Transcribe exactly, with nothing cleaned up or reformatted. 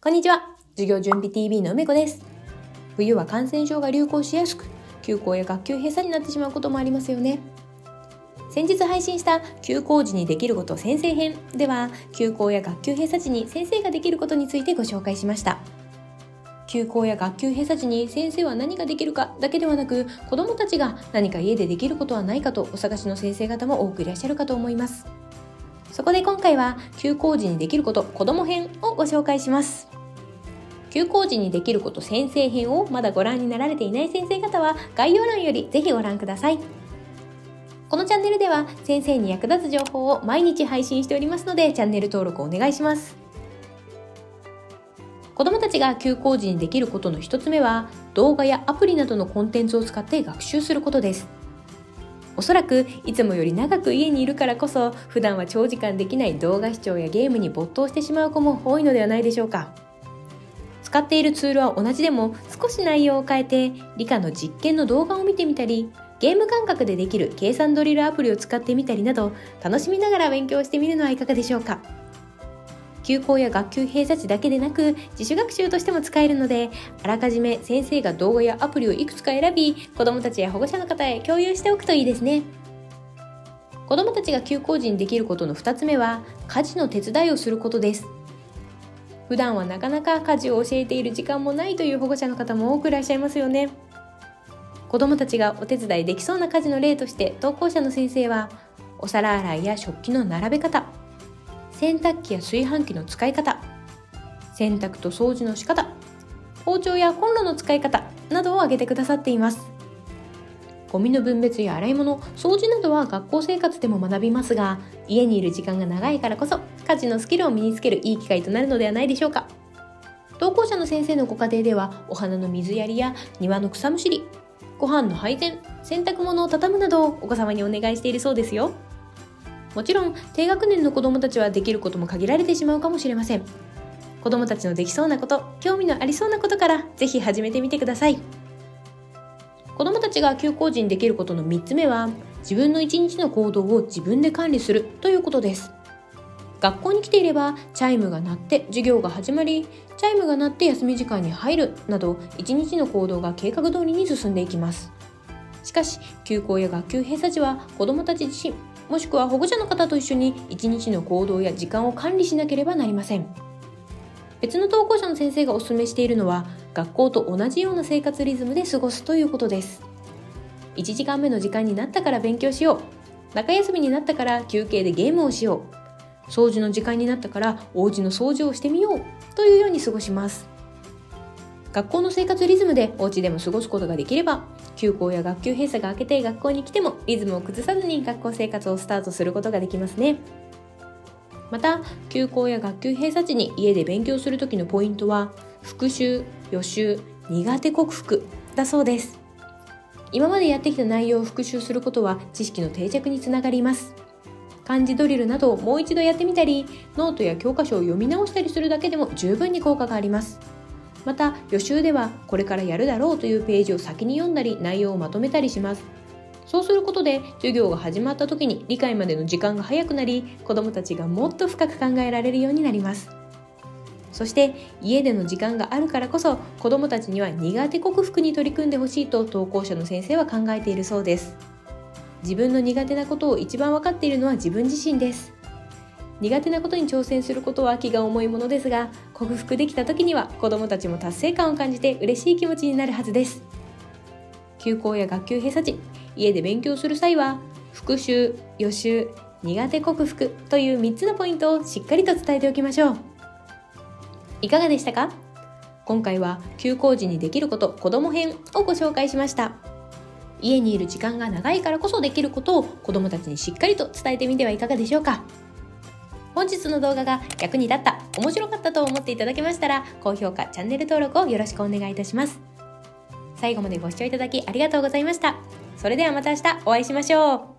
こんにちは。授業準備 ティーブイ の梅子です。冬は感染症が流行しやすく、休校や学級閉鎖になってしまうこともありますよね。先日配信した休校時にできること先生編では、休校や学級閉鎖時に先生ができることについてご紹介しました。休校や学級閉鎖時に先生は何ができるかだけではなく、子どもたちが何か家でできることはないかとお探しの先生方も多くいらっしゃるかと思います。そこで今回は休校時にできること子ども編をご紹介します。休校時にできること先生編をまだご覧になられていない先生方は概要欄よりぜひご覧ください。このチャンネルでは先生に役立つ情報を毎日配信しておりますので、チャンネル登録お願いします。子どもたちが休校時にできることの一つ目は、動画やアプリなどのコンテンツを使って学習することです。おそらくいつもより長く家にいるからこそ、普段は長時間できない動画視聴やゲームに没頭してしまう子も多いのではないでしょうか。使っているツールは同じでも少し内容を変えて、理科の実験の動画を見てみたり、ゲーム感覚でできる計算ドリルアプリを使ってみたりなど、楽しみながら勉強してみるのはいかがでしょうか。休校や学級閉鎖時だけでなく、自主学習としても使えるので、あらかじめ先生が動画やアプリをいくつか選び、子どもたちや保護者の方へ共有しておくといいですね。子どもたちが休校時にできることのふたつめは、家事の手伝いをすることです。普段はなかなか家事を教えている時間もないという保護者の方も多くいらっしゃいますよね。子どもたちがお手伝いできそうな家事の例として、投稿者の先生は、お皿洗いや食器の並べ方、洗濯機や炊飯器の使い方、洗濯と掃除の仕方、包丁やコンロの使い方などを挙げてくださっています。ゴミの分別や洗い物、掃除などは学校生活でも学びますが、家にいる時間が長いからこそ家事のスキルを身につけるいい機会となるのではないでしょうか。投稿者の先生のご家庭では、お花の水やりや庭の草むしり、ご飯の配膳、洗濯物を畳むなどをお子様にお願いしているそうですよ。もちろん低学年の子どもたちはできることも限られてしまうかもしれません。子どもたちのできそうなこと、興味のありそうなことからぜひ始めてみてください。子どもたちが休校時にできることのみっつめは、自分の一日の行動を自分で管理するということです。学校に来ていれば、チャイムが鳴って授業が始まり、チャイムが鳴って休み時間に入るなど、一日の行動が計画通りに進んでいきます。しかし、休校や学級閉鎖時は子どもたち自身、もしくは保護者の方と一緒に一日の行動や時間を管理しなければなりません。別の投稿者の先生がお勧めしているのは、学校と同じような生活リズムで過ごすということです。いちじかんめの時間になったから勉強しよう。中休みになったから休憩でゲームをしよう。掃除の時間になったからお家の掃除をしてみようというように過ごします。学校の生活リズムでお家でも過ごすことができれば、休校や学級閉鎖が明けて学校に来てもリズムを崩さずに学校生活をスタートすることができますね。また、休校や学級閉鎖時に家で勉強する時のポイントは、復習、予習、苦手克服だそうです。今までやってきた内容を復習することは知識の定着につながります。漢字ドリルなどをもう一度やってみたり、ノートや教科書を読み直したりするだけでも十分に効果があります。また、予習ではこれからやるだろうというページを先に読んだり、内容をまとめたりします。そうすることで、授業が始まった時に理解までの時間が早くなり、子どもたちがもっと深く考えられるようになります。そして、家での時間があるからこそ、子どもたちには苦手克服に取り組んでほしいと投稿者の先生は考えているそうです。自分の苦手なことを一番分かっているのは自分自身です。苦手なことに挑戦することは気が重いものですが、克服できた時には子どもたちも達成感を感じて嬉しい気持ちになるはずです。休校や学級閉鎖時、家で勉強する際は、復習、予習、苦手克服というみっつのポイントをしっかりと伝えておきましょう。いかがでしたか？今回は休校時にできること子ども編をご紹介しました。家にいる時間が長いからこそできることを子どもたちにしっかりと伝えてみてはいかがでしょうか。本日の動画が役に立った、面白かったと思っていただけましたら、高評価、チャンネル登録をよろしくお願いいたします。最後までご視聴いただきありがとうございました。それではまた明日お会いしましょう。